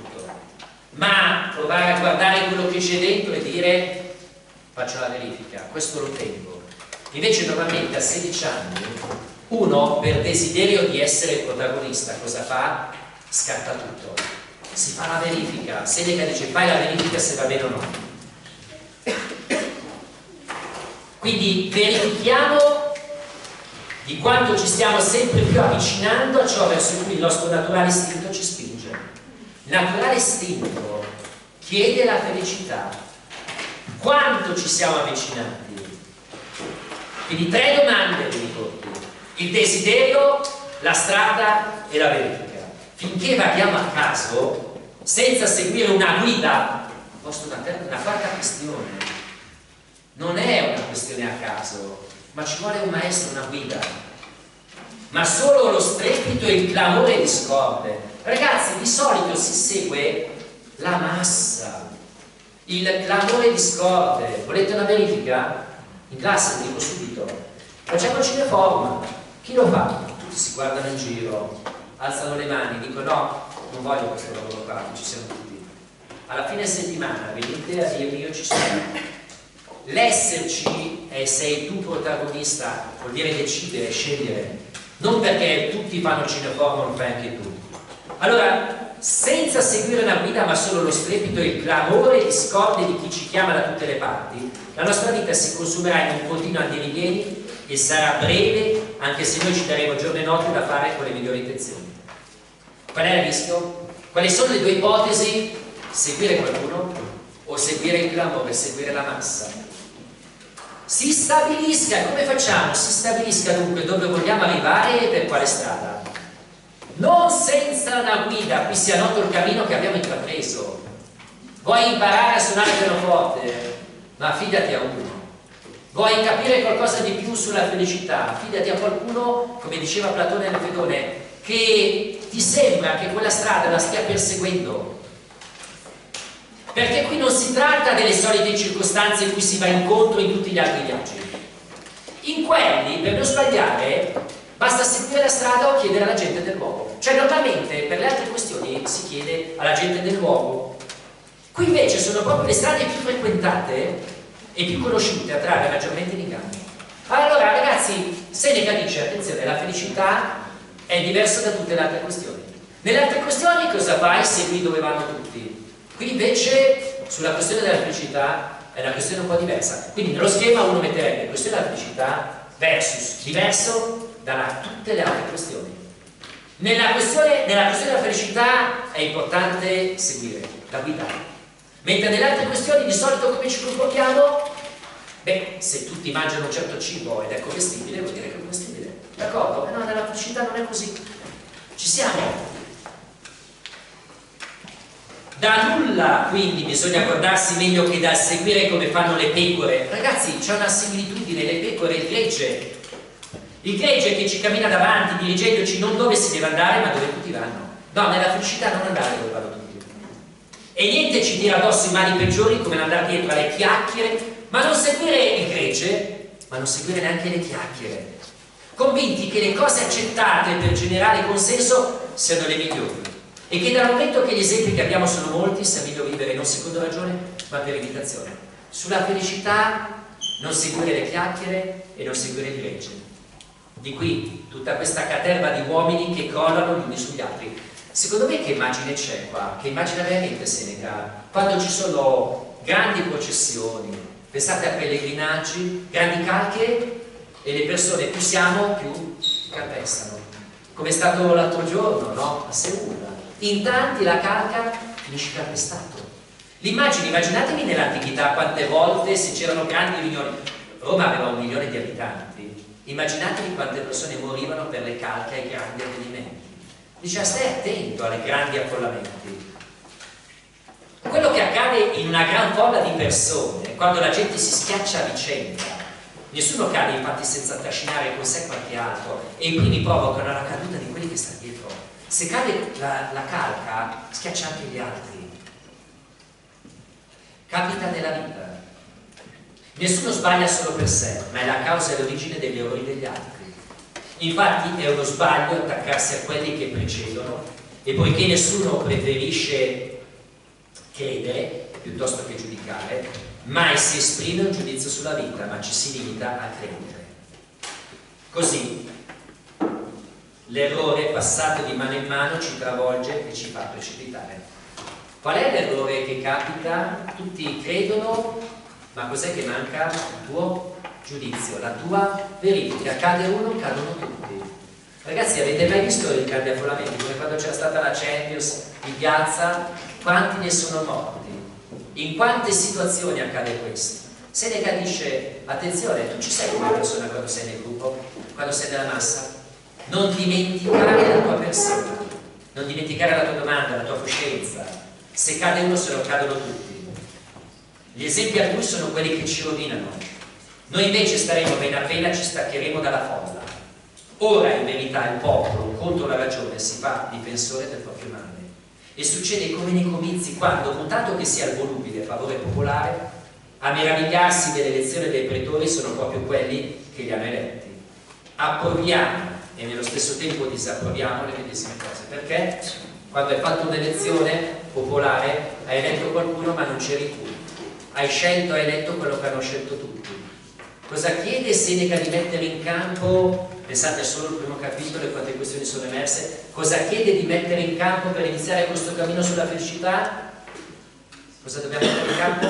ma provare a guardare quello che c'è dentro e dire: faccio la verifica, questo lo tengo. Invece normalmente a sedici anni uno, per desiderio di essere il protagonista, cosa fa? Scarta tutto, si fa la verifica. Seneca dice: fai la verifica se va bene o no. Quindi verifichiamo di quanto ci stiamo sempre più avvicinando a ciò verso cui il nostro naturale istinto ci spinge. Il naturale istinto chiede la felicità. Quanto ci siamo avvicinati? Quindi tre domande vi ricordo: il desiderio, la strada e la verifica. Finché vaghiamo a caso, senza seguire una guida, posto una, una quarta questione. Non è una questione a caso, ma ci vuole un maestro, una guida. ma solo lo strepito e il clamore discorde. Ragazzi, di solito si segue la massa, il clamore discorde. Volete una verifica? In classe vi dico subito, facciamo cineforum. Chi lo fa? Tutti si guardano in giro, alzano le mani, dicono no, non voglio questo lavoro qua, ci siamo tutti. Alla fine settimana venite a dirmi io ci sono. L'esserci è sei tu protagonista, vuol dire decidere, scegliere, non perché tutti fanno cineforum, lo fai anche tu. Allora, senza seguire una guida ma solo lo strepito e il clamore e discorde di chi ci chiama da tutte le parti, la nostra vita si consumerà in un continuo andirivieni e sarà breve, anche se noi ci daremo giorno e notte da fare con le migliori intenzioni. Qual è il rischio? Quali sono le due ipotesi? Seguire qualcuno o seguire il clamore, seguire la massa? Si stabilisca, come facciamo? Si stabilisca dunque dove vogliamo arrivare e per quale strada. Non senza una guida, qui sia noto il cammino che abbiamo intrapreso. Vuoi imparare a suonare il pianoforte? Ma affidati a uno. Vuoi capire qualcosa di più sulla felicità? Affidati a qualcuno, come diceva Platone nel Fedone, che ti sembra che quella strada la stia perseguendo. Perché qui non si tratta delle solite circostanze in cui si va incontro in tutti gli altri viaggi. In quelli, per non sbagliare, basta seguire la strada o chiedere alla gente del luogo. Cioè normalmente per le altre questioni si chiede alla gente del luogo. Qui invece sono proprio le strade più frequentate e più conosciute a trarre maggiormente in inganno. Allora ragazzi, Seneca dice, attenzione, la felicità è diversa da tutte le altre questioni. Nelle altre questioni cosa fai? Segui dove vanno tutti. Qui invece sulla questione della felicità è una questione un po' diversa. Quindi nello schema uno metterebbe la questione della felicità versus diverso da tutte le altre questioni. Nella questione, nella questione della felicità è importante seguire la guida, mentre nelle altre questioni di solito come ci comportiamo? Beh, se tutti mangiano un certo cibo ed è commestibile, vuol dire che è commestibile, d'accordo? Ma no, nella felicità non è così. Ci siamo. Da nulla quindi bisogna guardarsi meglio che dal seguire come fanno le pecore. Ragazzi, c'è una similitudine, le pecore e il gregge. Il gregge che ci cammina davanti dirigendoci non dove si deve andare ma dove tutti vanno. No, nella felicità non andare dove vanno tutti. E niente ci tira addosso i mali peggiori come andare dietro alle chiacchiere, ma non seguire il gregge, ma non seguire neanche le chiacchiere. Convinti che le cose accettate per generale consenso siano le migliori. E che dal momento che gli esempi che abbiamo sono molti sia meglio vivere non secondo ragione ma per imitazione. Sulla felicità non seguire le chiacchiere e non seguire il gregge. Di qui tutta questa caterva di uomini che collano gli uni sugli altri. Secondo me che immagine c'è qua? Che immagine veramente Seneca? Quando ci sono grandi processioni, pensate a pellegrinaggi, grandi calche e le persone più siamo più calpestano. Come è stato l'altro giorno, no? A Seul. In tanti la calca finisce calpestato. L'immagine, immaginatevi nell'antichità quante volte se c'erano grandi riunioni. Roma aveva un milione di abitanti, immaginatevi quante persone morivano per le calche ai grandi avvenimenti. Dice, stai attento ai grandi affollamenti. Quello che accade in una gran folla di persone, quando la gente si schiaccia a vicenda, nessuno cade infatti senza trascinare con sé qualche altro e i primi provocano la caduta di quelli che stanno dietro. Se cade la, la calca, schiaccia anche gli altri. Capita nella vita. Nessuno sbaglia solo per sé, ma è la causa e l'origine degli errori degli altri. Infatti è uno sbaglio attaccarsi a quelli che precedono e poiché nessuno preferisce credere piuttosto che giudicare, mai si esprime un giudizio sulla vita, ma ci si limita a credere. Così l'errore passato di mano in mano ci travolge e ci fa precipitare. Qual è l'errore che capita? Tutti credono, ma cos'è che manca? Il tuo giudizio, la tua verifica. Cade uno, cadono tutti. Ragazzi, avete mai visto i grandi affollamenti? Come quando c'era stata la Champions in piazza? Quanti ne sono morti? In quante situazioni accade questo? Seneca dice, attenzione, tu ci sei come persona quando sei nel gruppo, quando sei nella massa. Non dimenticare la tua persona, non dimenticare la tua domanda, la tua coscienza. Se cade uno, se lo cadono tutti. Gli esempi altrui sono quelli che ci rovinano. Noi invece staremo bene appena ci staccheremo dalla folla. Ora in verità il popolo contro la ragione si fa difensore del proprio male. E succede come nei comizi, quando, contato che sia il volubile favore popolare, a meravigliarsi dell'elezione dei pretori sono proprio quelli che li hanno eletti. Approviamo e nello stesso tempo disapproviamo le medesime cose. Perché? Quando hai fatto un'elezione popolare hai eletto qualcuno ma non c'eri tu. Hai scelto, hai eletto quello che hanno scelto tutti. Cosa chiede Seneca di mettere in campo? Pensate solo al primo capitolo e quante questioni sono emerse. Cosa chiede di mettere in campo per iniziare questo cammino sulla felicità? Cosa dobbiamo mettere in campo?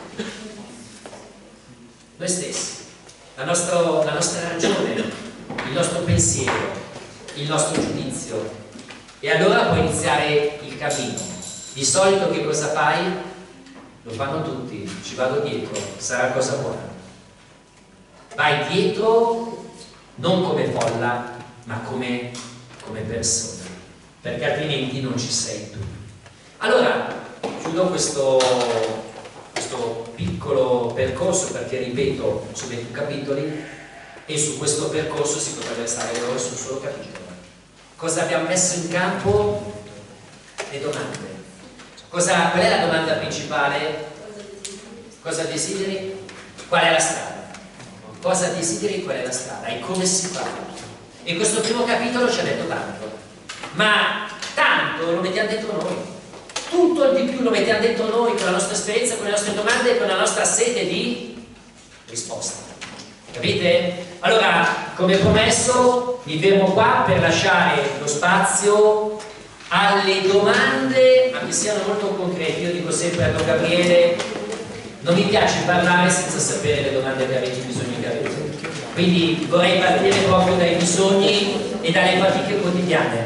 Noi stessi, la nostra, la nostra ragione, il nostro pensiero, il nostro giudizio. E allora può iniziare il cammino. Di solito che cosa fai? Lo fanno tutti, ci vado dietro, sarà cosa buona. Vai dietro non come folla, ma come, come persona, perché altrimenti non ci sei tu. Allora, chiudo questo, questo piccolo percorso, perché ripeto, sono venti capitoli e su questo percorso si potrebbe stare ore su un solo capitolo. Cosa abbiamo messo in campo? Le domande. Cosa, qual è la domanda principale? Cosa desideri? Qual è la strada? Cosa desideri, qual è la strada e come si fa. E questo primo capitolo ci ha detto tanto, ma tanto lo mettiamo dentro noi, tutto il di più lo mettiamo dentro noi, con la nostra esperienza, con le nostre domande e con la nostra sete di risposta. Capite? Allora, come promesso, mi fermo qua per lasciare lo spazio alle domande, ma che siano molto concrete. Io dico sempre a Don Gabriele, non mi piace parlare senza sapere le domande che avete, i bisogni che avete. Quindi vorrei partire proprio dai bisogni e dalle fatiche quotidiane.